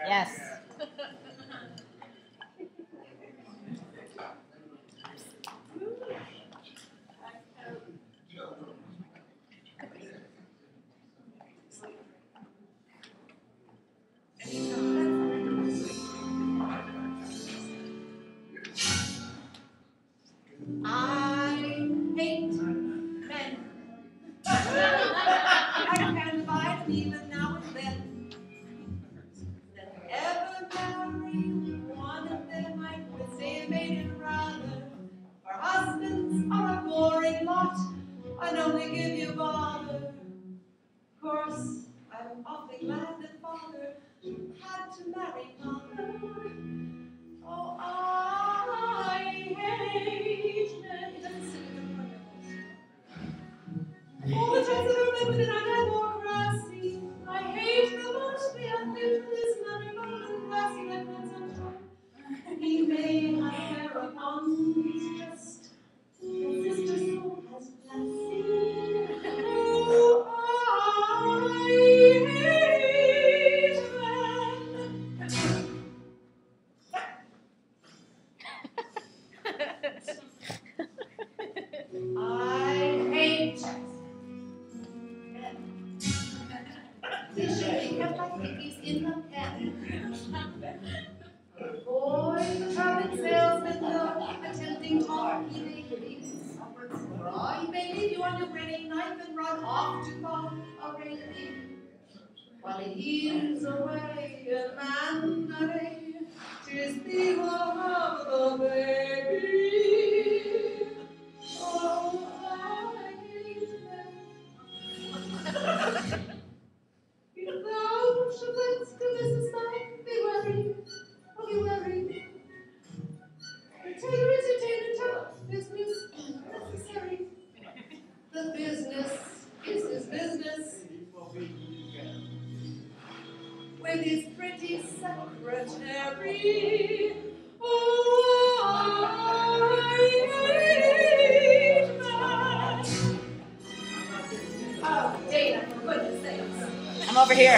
Yes. I hate men. I can find them even now and then. That ever marry one of them, I would say a maiden rather. Our husbands are a boring lot, I'd only give you bother. Of course, I'm awfully glad that father had to marry mother. Oh, I hate men. It doesn't sit in the all the types of women within our democracy. I hate the most the unusualist, underground and grassy like that sunshine. He may have hair upon his chest, his sister soul has plastic. Oh, I hate men. I hate men. They should be kept like piggies in the pen. Boys, the traveling salesman, though, attempting talk, he may leave. He may leave you on your grinning knife and run off to call a lady. While he heaves away a Monday, 'tis the love of the baby. Oh, I hate them. If thou should let's do business like, be wary, oh be wary. Tailor is your tailor, tell business necessary. The business is his business with his pretty secretary. Oh, I hate man. Oh, Dana, for goodness sakes. I'm over here.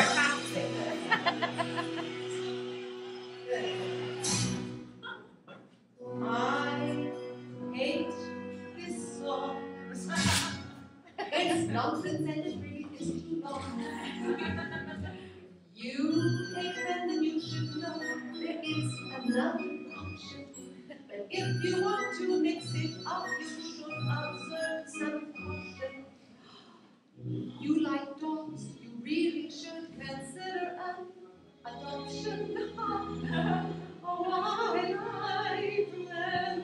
I hate this song. It's nonsense and it really is too long. You hate men, then you should know there is another option. But if you want to mix it up, you should observe some caution. You like dogs, you really should consider an adoption. Oh, I like them.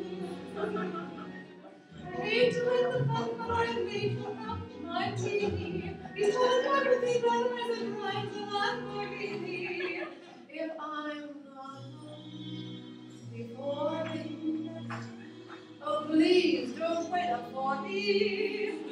I hate to let the fun I'm made for up my TV. He's told everything that isn't right to unforgive. If I'm not home before midnight, oh please don't wait up for me.